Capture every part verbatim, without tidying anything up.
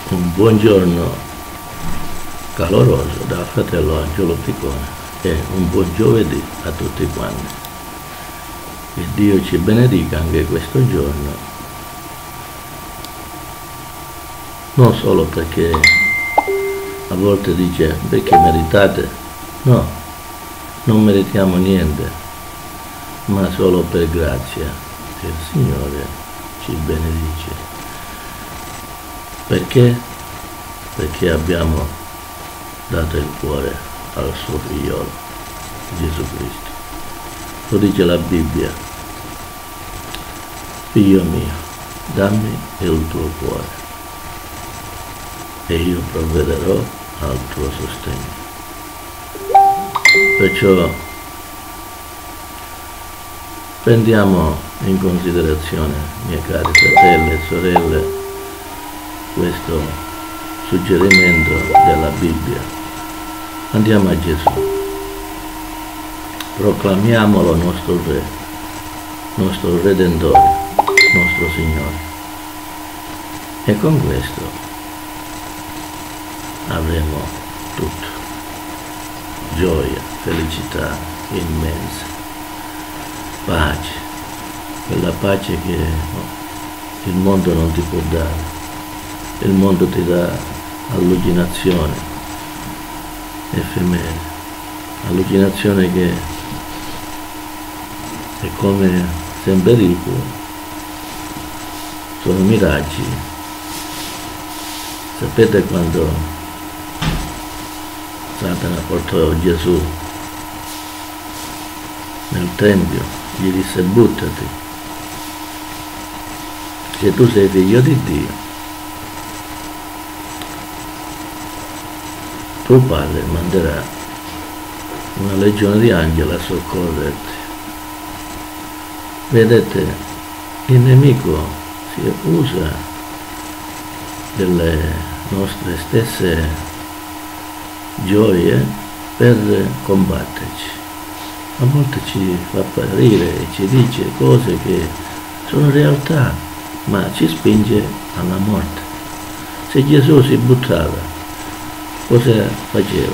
Un buongiorno caloroso dal fratello Angelo Piccone e un buon giovedì a tutti quanti. Che Dio ci benedica anche questo giorno, non solo perché a volte dice perché meritate, no, non meritiamo niente, ma solo per grazia che il Signore ci benedice. Perché? Perché abbiamo dato il cuore al suo figliolo, Gesù Cristo. Lo dice la Bibbia: figlio mio, dammi il tuo cuore e io provvederò al tuo sostegno. Perciò prendiamo in considerazione, miei cari fratelli e sorelle, questo suggerimento della Bibbia. Andiamo a Gesù, proclamiamolo nostro Re, nostro Redentore, nostro Signore, e con questo avremo tutto: gioia, felicità immensa, pace, quella pace che il mondo non ti può dare. Il mondo ti dà allucinazione effimera, allucinazione che è come Sembrerico, sono miraggi. Sapete quando Satana portò Gesù nel Tempio, gli disse: buttati, se tu sei figlio di Dio, tuo padre manderà una legione di angeli a soccorrerti. Vedete, il nemico si usa delle nostre stesse gioie per combatterci. A volte ci fa apparire e ci dice cose che sono realtà, ma ci spinge alla morte. Se Gesù si buttava, cosa faceva?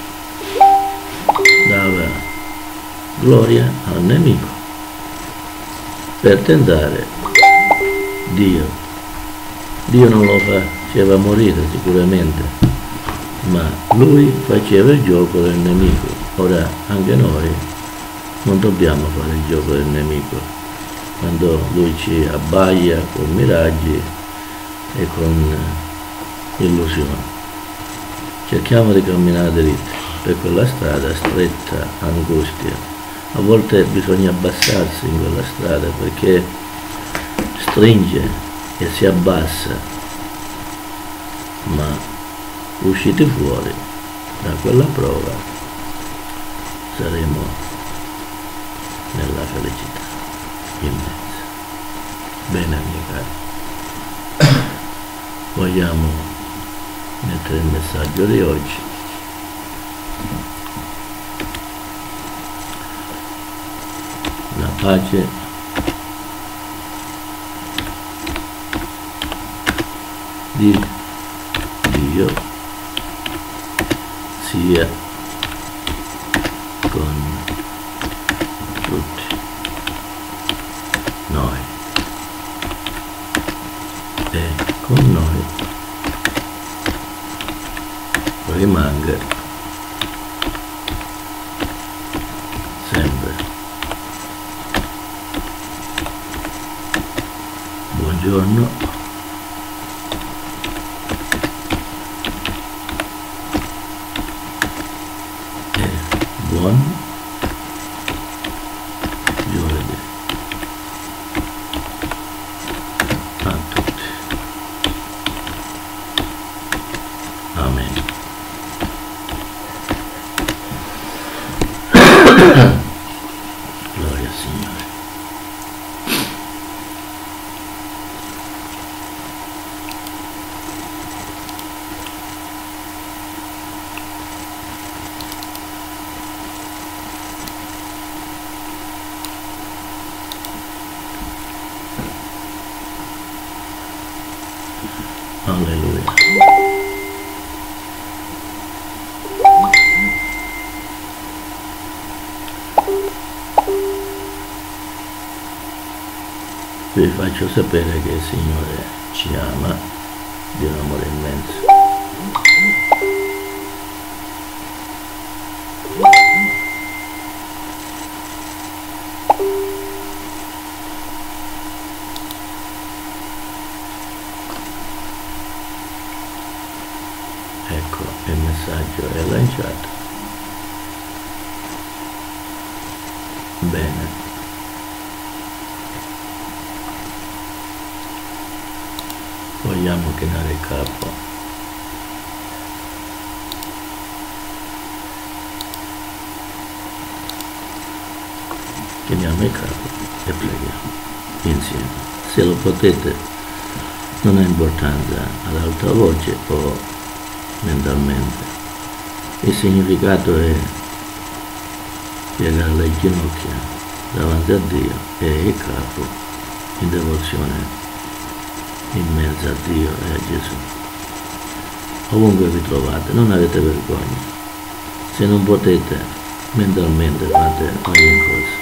Dava gloria al nemico per tentare Dio. Dio non lo faceva morire sicuramente, ma lui faceva il gioco del nemico. Ora anche noi non dobbiamo fare il gioco del nemico quando lui ci abbaia con miraggi e con illusioni. Cerchiamo di camminare dritti per quella strada stretta, angustia. A volte bisogna abbassarsi in quella strada perché stringe e si abbassa, ma usciti fuori da quella prova saremo nella felicità immensa. Bene, miei cari, vogliamo mettere il messaggio di oggi. La pace di Dio sia con tutti noi e con noi rimanga sempre. Buongiorno e buon giovedì a tutti. Amen. Gloria al Signore. Alleluia. Vi faccio sapere che il Signore ci ama di un amore immenso. Ecco, il messaggio è lanciato. Bene. Vogliamo chinare il capo. Chiniamo il capo e preghiamo insieme. Se lo potete, non ha importanza, ad alta voce o mentalmente. Il significato è piegare le ginocchia davanti a Dio e il capo in devozione in mezzo a Dio e a Gesù. Ovunque vi trovate, non avete vergogna. Se non potete, mentalmente fate ogni cosa.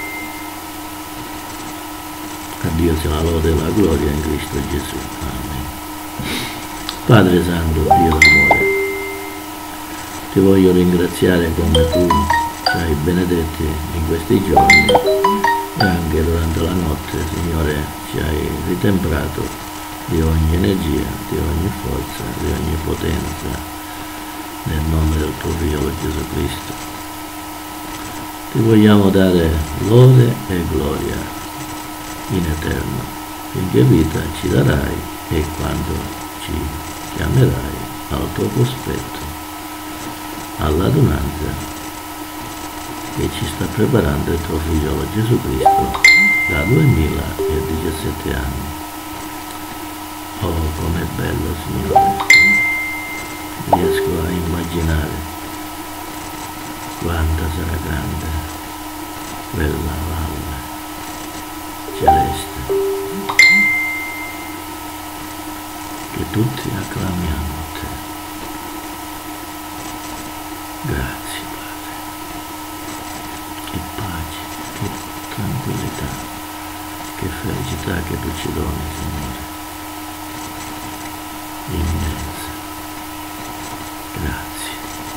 A Dio sia la lode e la gloria in Cristo Gesù. Amen. Padre Santo, Dio d'amore, ti voglio ringraziare come tu ci hai benedetti in questi giorni e anche durante la notte, Signore, ci hai ritemprato di ogni energia, di ogni forza, di ogni potenza, nel nome del tuo Figlio Gesù Cristo. Ti vogliamo dare lode e gloria in eterno, finché vita ci darai e quando ci chiamerai al tuo cospetto, all'adunanza che ci sta preparando il tuo Figlio Gesù Cristo da duemiladiciassette anni. Oh, com'è bello, Signore, riesco a immaginare quanta sarà grande quella valle celeste che tutti acclamiamo a te. Grazie, Padre, che pace, che tranquillità, che felicità che tu ci doni, Signore. Immensa. Grazie.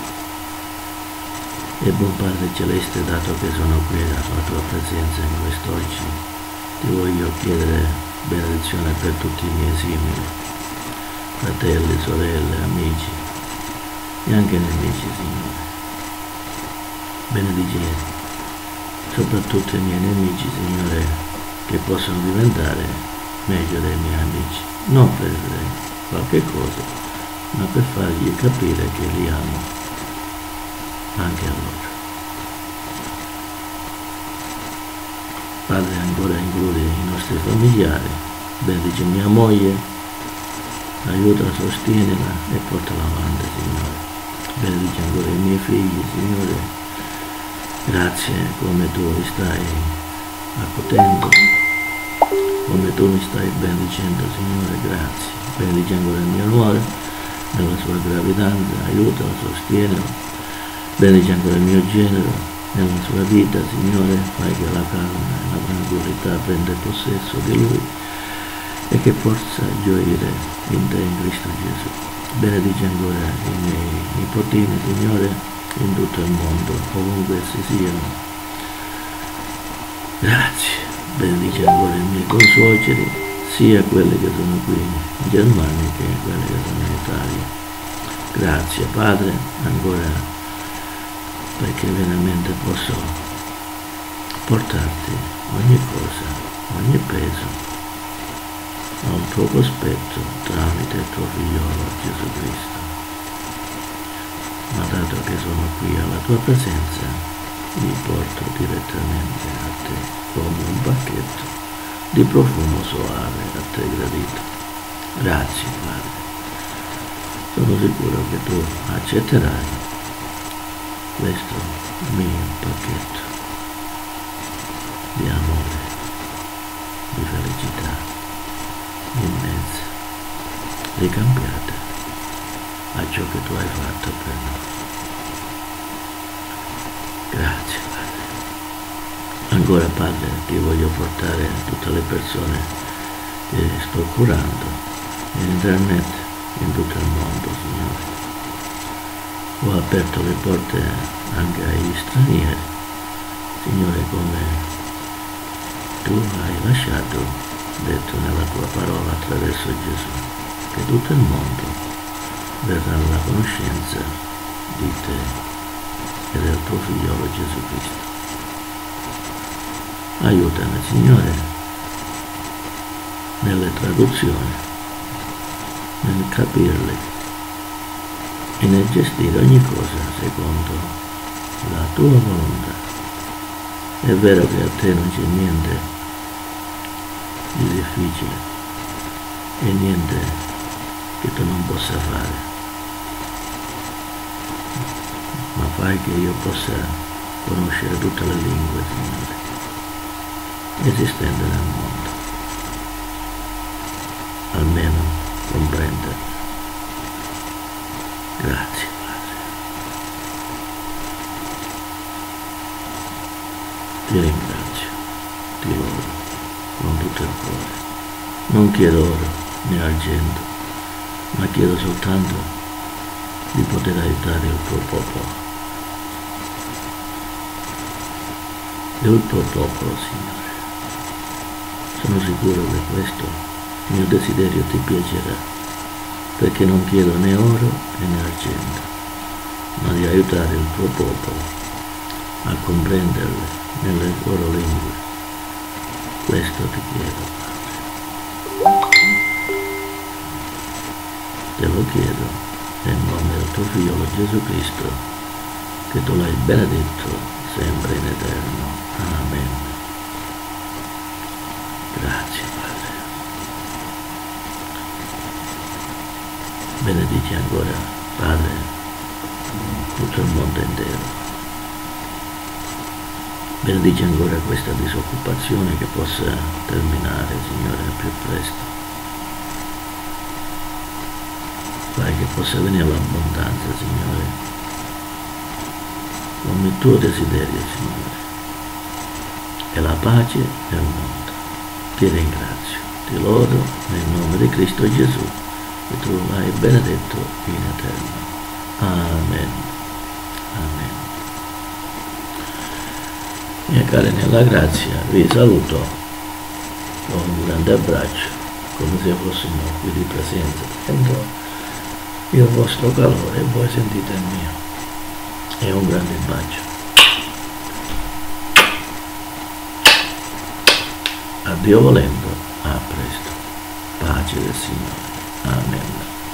E buon Padre Celeste, dato che sono qui alla tua presenza in quest'oggi, ti voglio chiedere benedizione per tutti i miei simili, fratelli, sorelle, amici e anche nemici, Signore. Benedici soprattutto i miei nemici, Signore, che possono diventare meglio dei miei amici, non per qualche cosa, ma per fargli capire che li amo anche a loro. Padre, ancora includi i nostri familiari, benedici mia moglie, aiutala, sostienila e portala avanti, Signore. Benedici ancora i miei figli, Signore, grazie come tu li stai accudendo, come tu mi stai benedicendo, Signore, grazie. Benedici ancora il mio nuore nella sua gravidanza, aiutala, sostienila. Benedici ancora il mio genero nella sua vita, Signore, fai che la calma e la tranquillità prenda possesso di lui e che possa gioire in te, in Cristo Gesù. Benedici ancora i miei nipotini, Signore, in tutto il mondo, ovunque essi siano. Grazie. Benedici ancora i miei consuoceri, sia quelli che sono qui in Germania che quelli che sono in Italia. Grazie, Padre, ancora perché veramente posso portarti ogni cosa, ogni peso al tuo cospetto tramite il tuo Figliolo Gesù Cristo. Ma dato che sono qui alla tua presenza, mi porto direttamente a te come un pacchetto di profumo soave a te gradito. Grazie, Padre. Sono sicuro che tu accetterai questo mio pacchetto di amore, di felicità immensa ricambiate a ciò che tu hai fatto per noi. Grazie, Padre. Ancora, Padre, ti voglio portare tutte le persone che sto curando in internet, in tutto il mondo, Signore. Ho aperto le porte anche agli stranieri, Signore, come tu hai lasciato, detto nella tua parola attraverso Gesù, che tutto il mondo verrà alla conoscenza di te e del tuo figliolo Gesù Cristo. Aiutami, Signore, nelle traduzioni, nel capirle e nel gestire ogni cosa secondo la tua volontà. È vero che a te non c'è niente di difficile e niente che tu non possa fare, ma fai che io possa conoscere tutte le lingue, Signore, esistenti nel mondo, almeno comprendere. Grazie, Padre. Ti ringrazio, ti lodo con tutto il cuore. Non chiedo oro né argento, ma chiedo soltanto di poter aiutare il tuo popolo. E il tuo popolo, Signore. Sono sicuro che questo mio desiderio ti piacerà, perché non chiedo né oro né argento, ma di aiutare il tuo popolo a comprenderle nelle loro lingue. Questo ti chiedo, Padre. Te lo chiedo nel nome del tuo figliolo Gesù Cristo, che tu l'hai benedetto sempre in eterno. Amen. Grazie, Padre. Benedici ancora, Padre, tutto il mondo intero. Benedici ancora questa disoccupazione che possa terminare, Signore, al più presto. Fai che possa venire l'abbondanza, Signore, come il tuo desiderio, Signore, e la pace nel mondo. Ti ringrazio, ti lodo nel nome di Cristo Gesù, e tu l'hai benedetto in eterno. Amen. Amen. Miei cari nella grazia, vi saluto con un grande abbraccio, come se fossimo qui di presenza. Sento il vostro calore e voi sentite il mio. E un grande bacio. A Dio volendo, a presto. Pace del Signore. Amen.